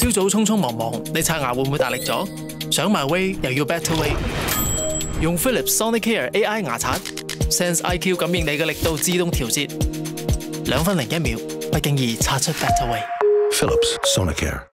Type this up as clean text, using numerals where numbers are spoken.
朝早匆匆忙忙，你刷牙會唔會大力咗？想埋威又要 better way， 用 Philips Sonicare AI 牙刷 Sense IQ 感應你嘅力度自動調節，2分01秒，不經意刷出 better way。 Philips Sonicare。